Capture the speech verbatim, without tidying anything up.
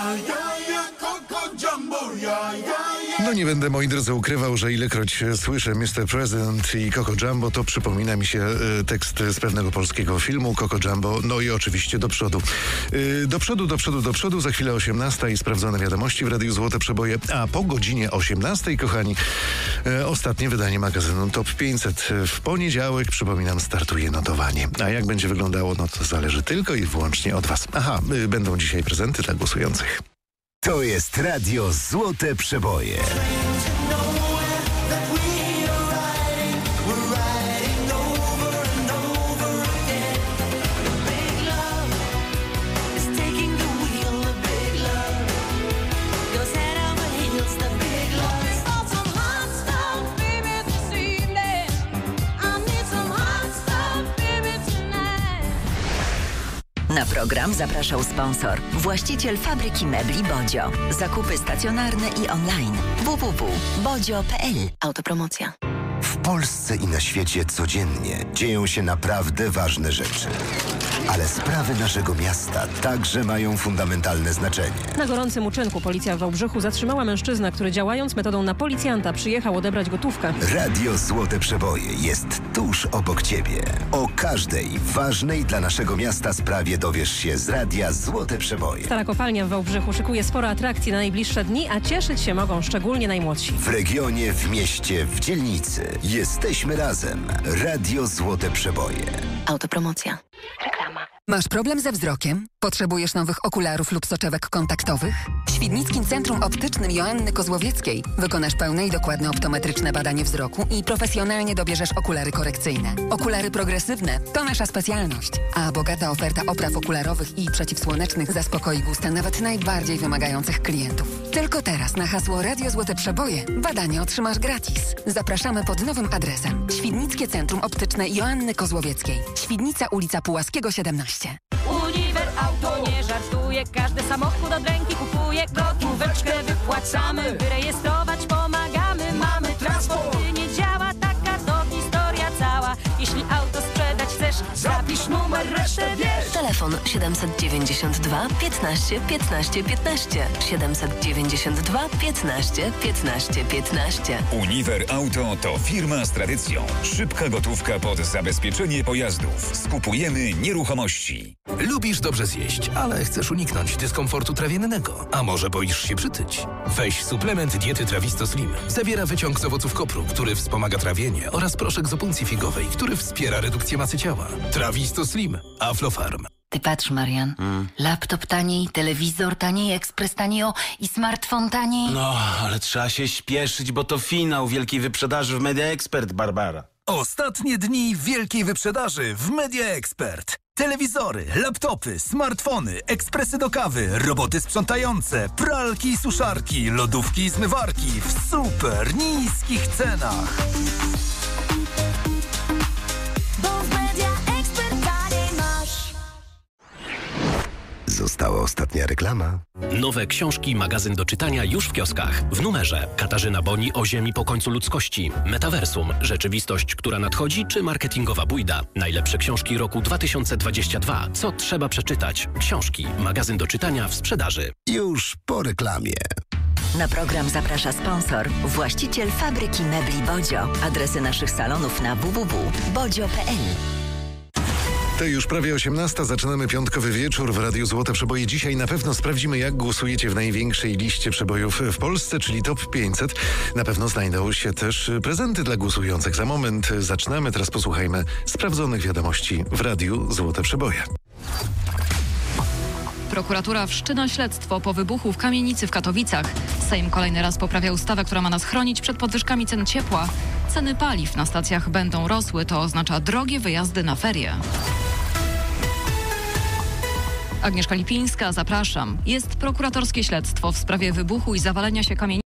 No nie będę, moi drodzy, ukrywał, że ilekroć słyszę mister President i Coco Jumbo, to przypomina mi się y, tekst z pewnego polskiego filmu Coco Jumbo, no i oczywiście do przodu. Y, do przodu, do przodu, do przodu, za chwilę osiemnasta i sprawdzone wiadomości w Radiu Złote Przeboje, a po godzinie osiemnastej, kochani, y, ostatnie wydanie magazynu Top pięćset. W poniedziałek, przypominam, startuje notowanie. A jak będzie wyglądało, no to zależy tylko i wyłącznie od was. Aha, y, będą dzisiaj prezenty dla głosujących. To jest Radio Złote Przeboje. Na program zapraszał sponsor, właściciel fabryki mebli Bodzio. Zakupy stacjonarne i online. w w w kropka bodzio kropka p l. Autopromocja. W Polsce i na świecie codziennie dzieją się naprawdę ważne rzeczy. Ale sprawy naszego miasta także mają fundamentalne znaczenie. Na gorącym uczynku policja w Wałbrzychu zatrzymała mężczyznę, który działając metodą na policjanta przyjechał odebrać gotówkę. Radio Złote Przeboje jest tuż obok ciebie. O każdej ważnej dla naszego miasta sprawie dowiesz się z Radia Złote Przeboje. Stara kopalnia w Wałbrzychu szykuje sporo atrakcji na najbliższe dni, a cieszyć się mogą szczególnie najmłodsi. W regionie, w mieście, w dzielnicy. Jesteśmy razem. Radio Złote Przeboje. Autopromocja. Reklama. Masz problem ze wzrokiem? Potrzebujesz nowych okularów lub soczewek kontaktowych? W Świdnickim Centrum Optycznym Joanny Kozłowieckiej wykonasz pełne i dokładne optometryczne badanie wzroku i profesjonalnie dobierzesz okulary korekcyjne. Okulary progresywne to nasza specjalność, a bogata oferta opraw okularowych i przeciwsłonecznych zaspokoi gusta nawet najbardziej wymagających klientów. Tylko teraz na hasło Radio Złote Przeboje badanie otrzymasz gratis. Zapraszamy pod nowym adresem. Świdnickie Centrum Optyczne Joanny Kozłowieckiej. Świdnica, ulica Pułaskiego siedemnaście. Uniwer Auto nie żartuje, każdy samochód od ręki kupuje. Gotóweczkę wypłacamy, wyrejestrować pomagamy. Mamy transport, gdy nie działa, taka to historia cała. Jeśli auto sprzedać chcesz, zapisz numer, resztę wiesz. Telefon siedemset dziewięćdziesiąt dwa piętnaście piętnaście piętnaście. siedemset dziewięćdziesiąt dwa piętnaście piętnaście piętnaście. Uniwer Auto to firma z tradycją. Szybka gotówka pod zabezpieczenie pojazdów. Skupujemy nieruchomości. Lubisz dobrze zjeść, ale chcesz uniknąć dyskomfortu trawiennego. A może boisz się przytyć? Weź suplement diety Trawisto Slim. Zawiera wyciąg z owoców kopru, który wspomaga trawienie, oraz proszek z opuncji figowej, który wspiera redukcję masy ciała. Trawisto Slim. Aflofarm. Ty patrz, Marian. Mm. Laptop taniej, telewizor taniej, ekspres taniej o, i smartfon taniej. No, ale trzeba się śpieszyć, bo to finał wielkiej wyprzedaży w Media Expert, Barbara. Ostatnie dni wielkiej wyprzedaży w Media Expert. Telewizory, laptopy, smartfony, ekspresy do kawy, roboty sprzątające, pralki i suszarki, lodówki i zmywarki w super niskich cenach. Została ostatnia reklama. Nowe książki, magazyn do czytania już w kioskach. W numerze Katarzyna Boni o ziemi po końcu ludzkości. Metaversum, rzeczywistość, która nadchodzi, czy marketingowa bójda. Najlepsze książki roku dwa tysiące dwudziestego drugiego. Co trzeba przeczytać? Książki, magazyn do czytania w sprzedaży. Już po reklamie. Na program zaprasza sponsor, właściciel fabryki mebli Bodzio. Adresy naszych salonów na w w w kropka bodzio kropka p l. To już prawie osiemnasta, zaczynamy piątkowy wieczór w Radiu Złote Przeboje. Dzisiaj na pewno sprawdzimy, jak głosujecie w największej liście przebojów w Polsce, czyli Top pięćset. Na pewno znajdą się też prezenty dla głosujących. Za moment zaczynamy, teraz posłuchajmy sprawdzonych wiadomości w Radiu Złote Przeboje. Prokuratura wszczyna śledztwo po wybuchu w kamienicy w Katowicach. Sejm kolejny raz poprawia ustawę, która ma nas chronić przed podwyżkami cen ciepła. Ceny paliw na stacjach będą rosły, to oznacza drogie wyjazdy na ferie. Agnieszka Lipińska, zapraszam. Jest prokuratorskie śledztwo w sprawie wybuchu i zawalenia się kamienicy